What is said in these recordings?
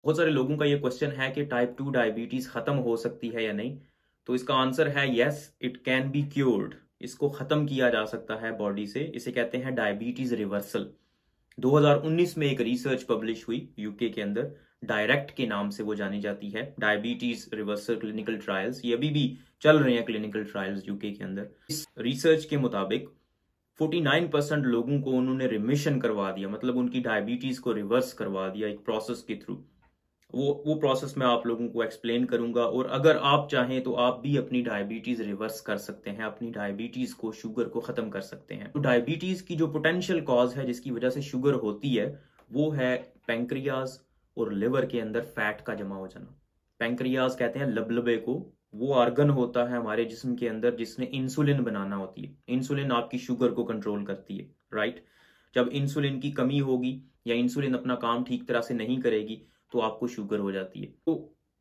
बहुत सारे लोगों का ये क्वेश्चन है कि टाइप 2 डायबिटीज खत्म हो सकती है या नहीं। तो इसका आंसर है yes, it can be cured. इसको खत्म किया जा सकता है बॉडी से। इसे कहते हैं डायबिटीज रिवर्सल। 2019 में एक रिसर्च पब्लिश हुई यूके के अंदर, डायरेक्ट के नाम से वो जानी जाती है, डायबिटीज रिवर्सल क्लिनिकल ट्रायल्स। ये अभी भी चल रहे हैं क्लिनिकल ट्रायल्स यूके के अंदर। इस रिसर्च के मुताबिक 49% लोगों को उन्होंने रिमिशन करवा दिया, मतलब उनकी डायबिटीज को रिवर्स करवा दिया एक प्रोसेस के थ्रू। वो प्रोसेस मैं आप लोगों को एक्सप्लेन करूंगा। और अगर आप चाहें तो आप भी अपनी डायबिटीज रिवर्स कर सकते हैं, अपनी डायबिटीज को, शुगर को खत्म कर सकते हैं। तो डायबिटीज की जो पोटेंशियल कॉज है जिसकी वजह से शुगर होती है, वो है पैंक्रियाज और लिवर के अंदर फैट का जमा हो जाना। पैंक्रियाज कहते हैं लबलबे को, वो ऑर्गन होता है हमारे जिस्म के अंदर जिसने इंसुलिन बनाना होती है। इंसुलिन आपकी शुगर को कंट्रोल करती है, राइट। जब इंसुलिन की कमी होगी या इंसुलिन अपना काम ठीक तरह से नहीं करेगी तो आपको शुगर हो जाती है। तो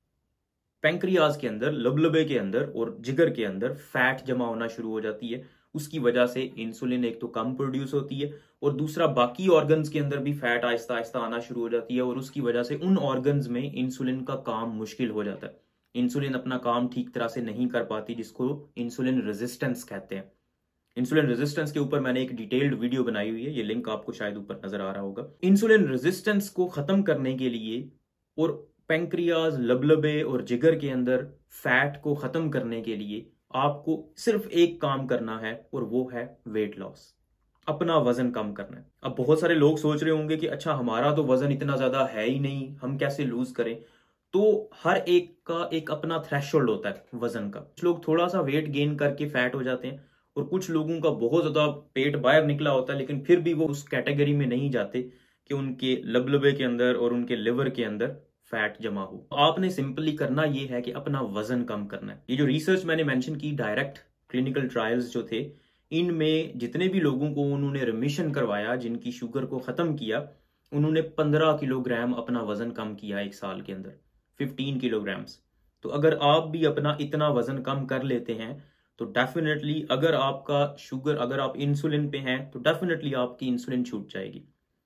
पैंक्रियाज के अंदर, लबलबे के अंदर और जिगर के अंदर फैट जमा होना शुरू हो जाती है। उसकी वजह से इंसुलिन एक तो कम प्रोड्यूस होती है और दूसरा बाकी ऑर्गन्स के अंदर भी फैट आहिस्ता आहिस्ता आना शुरू हो जाती है और उसकी वजह से उन ऑर्गन्स में इंसुलिन का काम मुश्किल हो जाता है। इंसुलिन अपना काम ठीक तरह से नहीं कर पाती, जिसको इंसुलिन रेजिस्टेंस कहते हैं। इंसुलिन रेजिस्टेंस के ऊपर मैंने एक डिटेल्ड वीडियो बनाई हुई है, ये लिंक आपको शायद ऊपर नजर आ रहा होगा। इंसुलिन रेजिस्टेंस को खत्म करने के लिए और पैंक्रियाज, लबलबे और जिगर के अंदर फैट को खत्म करने के लिए आपको सिर्फ एक काम करना है और वो है वेट लॉस, अपना वजन कम करना है। अब बहुत सारे लोग सोच रहे होंगे कि अच्छा हमारा तो वजन इतना ज्यादा है ही नहीं, हम कैसे लूज करें। तो हर एक का एक अपना थ्रेशोल्ड होता है वजन का। कुछ लोग थोड़ा सा वेट गेन करके फैट हो जाते हैं और कुछ लोगों का बहुत ज्यादा पेट बाहर निकला होता है, लेकिन फिर भी वो उस कैटेगरी में नहीं जाते कि उनके लबलबे के अंदर और उनके लिवर के अंदर फैट जमा हो। आपने सिंपली करना ये है कि अपना वजन कम करना है। ये जो रिसर्च मैंने मेंशन की, डायरेक्ट क्लिनिकल ट्रायल्स जो थे, इनमें जितने भी लोगों को उन्होंने रिमिशन करवाया, जिनकी शुगर को खत्म किया, उन्होंने 15 किलोग्राम अपना वजन कम किया एक साल के अंदर, 15 किलोग्राम्स। तो अगर आप भी अपना इतना वजन कम कर लेते हैं तो डेफिनेटली, अगर आपका शुगर, अगर आप इंसुलिन पे हैं तो डेफिनेटली आपकी इंसुलिन छूट जाएगी।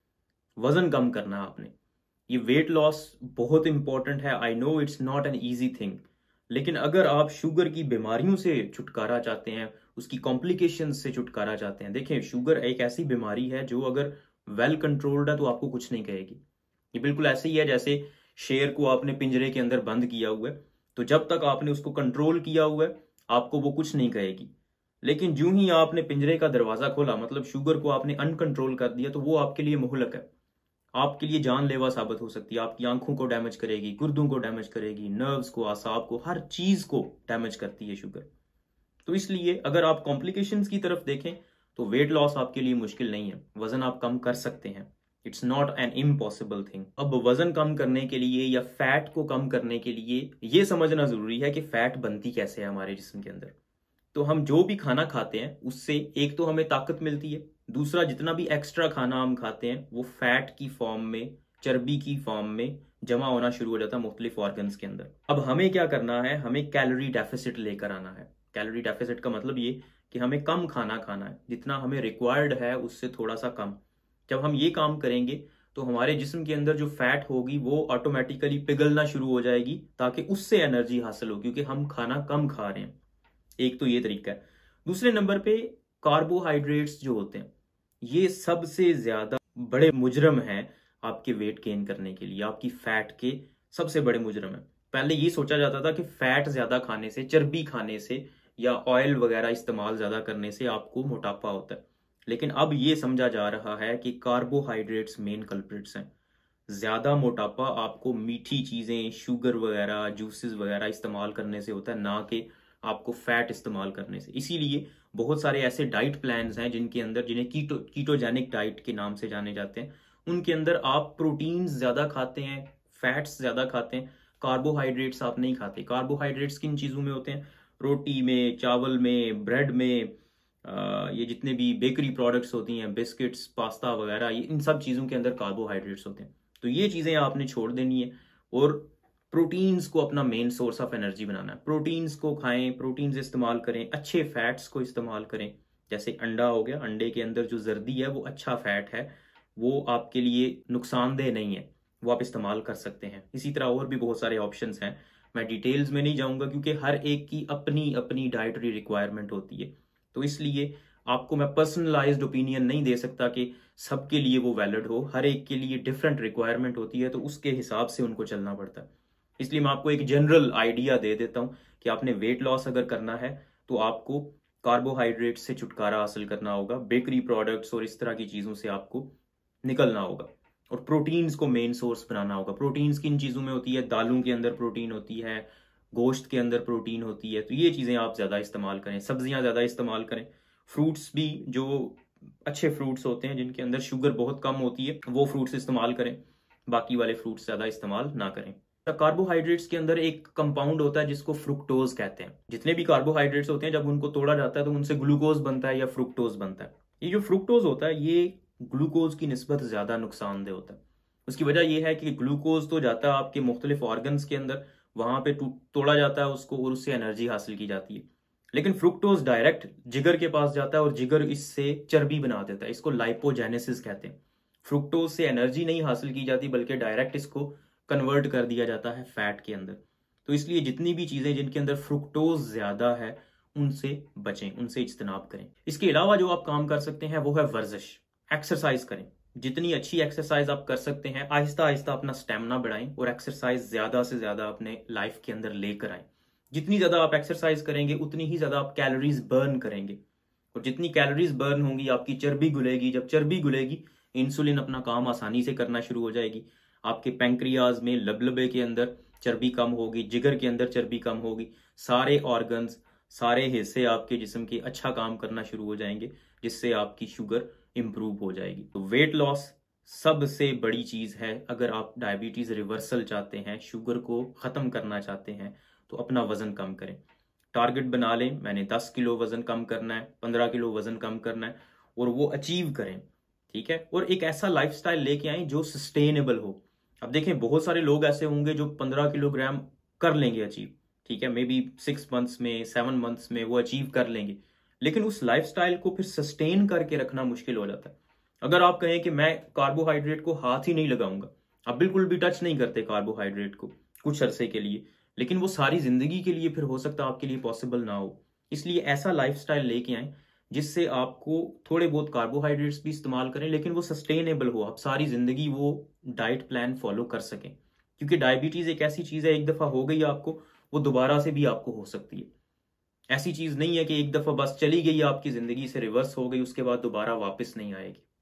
वजन कम करना है आपने। ये वेट लॉस बहुत इंपॉर्टेंट है। I know it's not an easy thing, लेकिन अगर आप शुगर की बीमारियों से छुटकारा चाहते हैं, उसकी कॉम्प्लिकेशंस से छुटकारा चाहते हैं, देखें शुगर एक ऐसी बीमारी है जो अगर वेल कंट्रोल्ड है तो आपको कुछ नहीं कहेगी। ये बिल्कुल ऐसे ही है जैसे शेर को आपने पिंजरे के अंदर बंद किया हुआ है, तो जब तक आपने उसको कंट्रोल किया हुआ है आपको वो कुछ नहीं कहेगी। लेकिन जो ही आपने पिंजरे का दरवाजा खोला, मतलब शुगर को आपने अनकंट्रोल कर दिया, तो वो आपके लिए मुहलक है, आपके लिए जानलेवा साबित हो सकती है। आपकी आंखों को डैमेज करेगी, गुर्दों को डैमेज करेगी, नर्व्स को, आसाब को, हर चीज को डैमेज करती है शुगर। तो इसलिए अगर आप कॉम्प्लिकेशंस की तरफ देखें तो वेट लॉस आपके लिए मुश्किल नहीं है, वजन आप कम कर सकते हैं। It's not an impossible thing. अब वजन कम करने के लिए या फैट को कम करने के लिए ये समझना जरूरी है कि फैट बनती कैसे है हमारे जिस्म के अंदर। तो हम जो भी खाना खाते हैं उससे एक तो हमें ताकत मिलती है, दूसरा जितना भी एक्स्ट्रा खाना हम खाते हैं वो फैट की फॉर्म में, चर्बी की फॉर्म में जमा होना शुरू हो जाता है मुख्तलिफ ऑर्गन्स के अंदर। अब हमें क्या करना है, हमें कैलोरी डेफिसिट लेकर आना है। कैलोरी डेफिसिट का मतलब ये कि हमें कम खाना खाना है, जितना हमें रिक्वायर्ड है उससे थोड़ा सा कम। जब हम ये काम करेंगे तो हमारे जिस्म के अंदर जो फैट होगी वो ऑटोमेटिकली पिघलना शुरू हो जाएगी ताकि उससे एनर्जी हासिल हो, क्योंकि हम खाना कम खा रहे हैं। एक तो ये तरीका है। दूसरे नंबर पे कार्बोहाइड्रेट्स जो होते हैं ये सबसे ज्यादा बड़े मुजरम हैं आपके वेट गेन करने के लिए, आपकी फैट के सबसे बड़े मुजरम है। पहले ये सोचा जाता था कि फैट ज्यादा खाने से, चर्बी खाने से या ऑयल वगैरह इस्तेमाल ज्यादा करने से आपको मोटापा होता है, लेकिन अब ये समझा जा रहा है कि कार्बोहाइड्रेट्स मेन कल्प्रिट्स हैं। ज्यादा मोटापा आपको मीठी चीजें, शुगर वगैरह, जूसेस वगैरह इस्तेमाल करने से होता है, ना कि आपको फैट इस्तेमाल करने से। इसीलिए बहुत सारे ऐसे डाइट प्लान्स हैं जिनके अंदर, जिन्हें कीटोजेनिक डाइट के नाम से जाने जाते हैं, उनके अंदर आप प्रोटीन्स ज्यादा खाते हैं, फैट्स ज्यादा खाते हैं, कार्बोहाइड्रेट्स आप नहीं खाते। कार्बोहाइड्रेट्स किन चीजों में होते हैं? रोटी में, चावल में, ब्रेड में, ये जितने भी बेकरी प्रोडक्ट्स होती हैं, बिस्किट्स, पास्ता वगैरह, ये इन सब चीजों के अंदर कार्बोहाइड्रेट्स होते हैं। तो ये चीजें आपने छोड़ देनी है और प्रोटीन्स को अपना मेन सोर्स ऑफ एनर्जी बनाना है। प्रोटीन्स को खाएं, प्रोटीन्स इस्तेमाल करें, अच्छे फैट्स को इस्तेमाल करें। जैसे अंडा हो गया, अंडे के अंदर जो जर्दी है वो अच्छा फैट है, वो आपके लिए नुकसानदेह नहीं है, वो आप इस्तेमाल कर सकते हैं। इसी तरह और भी बहुत सारे ऑप्शंस हैं, मैं डिटेल्स में नहीं जाऊंगा क्योंकि हर एक की अपनी अपनी डाइटरी रिक्वायरमेंट होती है, तो इसलिए आपको मैं पर्सनलाइज्ड ओपिनियन नहीं दे सकता कि सबके लिए वो वैलिड हो। हर एक के लिए डिफरेंट रिक्वायरमेंट होती है, तो उसके हिसाब से उनको चलना पड़ता है। इसलिए मैं आपको एक जनरल आइडिया दे देता हूँ कि आपने वेट लॉस अगर करना है तो आपको कार्बोहाइड्रेट से छुटकारा हासिल करना होगा, बेकरी प्रोडक्ट्स और इस तरह की चीज़ों से आपको निकलना होगा, और प्रोटीन्स को मेन सोर्स बनाना होगा। प्रोटीन्स किन चीज़ों में होती है? दालों के अंदर प्रोटीन होती है, गोश्त के अंदर प्रोटीन होती है, तो ये चीज़ें आप ज़्यादा इस्तेमाल करें। सब्जियां ज़्यादा इस्तेमाल करें। फ्रूट्स भी, जो अच्छे फ्रूट्स होते हैं जिनके अंदर शुगर बहुत कम होती है, वो फ्रूट्स इस्तेमाल करें, बाकी वाले फ्रूट्स ज़्यादा इस्तेमाल ना करें। कार्बोहाइड्रेट्स के अंदर एक कंपाउंड होता है जिसको फ्रुक्टोज कहते हैं। जितने भी कार्बोहाइड्रेट्स होते हैं जब उनको तोड़ा जाता है तो उनसे ग्लूकोज बनता है या फ्रुक्टोज बनता है। ये जो फ्रुक्टोज होता है ये ग्लूकोज की निस्बत ज़्यादा नुकसानदेह होता है। उसकी वजह यह है कि ग्लूकोज तो जाता है आपके मुख्तलिफ ऑर्गन्स के अंदर, वहां पे तोड़ा जाता है उसको और उससे एनर्जी हासिल की जाती है, लेकिन फ्रुक्टोज डायरेक्ट जिगर के पास जाता है और जिगर इससे चर्बी बना देता है। इसको लाइपोजेनेसिस कहते हैं। फ्रुक्टोज से एनर्जी नहीं हासिल की जाती बल्कि डायरेक्ट इसको कन्वर्ट कर दिया जाता है फैट के अंदर। तो इसलिए जितनी भी चीजें जिनके अंदर फ्रुक्टोज ज्यादा है उनसे बचें, उनसे इज्तनाब करें। इसके अलावा जो आप काम कर सकते हैं वो है वर्जिश, एक्सरसाइज करें। जितनी अच्छी एक्सरसाइज आप कर सकते हैं, आहिस्ता आहिस्ता अपना स्टेमिना बढ़ाएं और एक्सरसाइज ज्यादा से ज्यादा अपने लाइफ के अंदर लेकर आएं। जितनी ज्यादा आप एक्सरसाइज करेंगे उतनी ही ज्यादा आप कैलोरीज बर्न करेंगे, और जितनी कैलोरीज बर्न होंगी आपकी चर्बी घुलेगी। जब चर्बी घुलेगी इंसुलिन अपना काम आसानी से करना शुरू हो जाएगी। आपके पैंक्रियाज में, लबलबे के अंदर चर्बी कम होगी, जिगर के अंदर चर्बी कम होगी, सारे ऑर्गन्स, सारे हिस्से आपके जिस्म के अच्छा काम करना शुरू हो जाएंगे, जिससे आपकी शुगर इंप्रूव हो जाएगी। तो वेट लॉस सबसे बड़ी चीज है। अगर आप डायबिटीज रिवर्सल चाहते हैं, शुगर को खत्म करना चाहते हैं, तो अपना वजन कम करें। टारगेट बना लें, मैंने 10 किलो वजन कम करना है, 15 किलो वजन कम करना है, और वो अचीव करें। ठीक है, और एक ऐसा लाइफस्टाइल लेके आए जो सस्टेनेबल हो। अब देखें, बहुत सारे लोग ऐसे होंगे जो 15 किलोग्राम कर लेंगे अचीव, ठीक है, मे बी 6 मंथ्स में, 7 मंथ्स में वो अचीव कर लेंगे, लेकिन उस लाइफस्टाइल को फिर सस्टेन करके रखना मुश्किल हो जाता है। अगर आप कहें कि मैं कार्बोहाइड्रेट को हाथ ही नहीं लगाऊंगा, आप बिल्कुल भी टच नहीं करते कार्बोहाइड्रेट को कुछ अरसे के लिए, लेकिन वो सारी जिंदगी के लिए फिर हो सकता है आपके लिए पॉसिबल ना हो। इसलिए ऐसा लाइफस्टाइल लेके आए जिससे आपको थोड़े बहुत कार्बोहाइड्रेट्स भी इस्तेमाल करें, लेकिन वो सस्टेनेबल हो, आप सारी जिंदगी वो डाइट प्लान फॉलो कर सकें। क्योंकि डायबिटीज एक ऐसी चीज है, एक दफा हो गई आपको, वो दोबारा से भी आपको हो सकती है। ऐसी चीज नहीं है कि एक दफा बस चली गई आपकी जिंदगी से, रिवर्स हो गई, उसके बाद दोबारा वापस नहीं आएगी।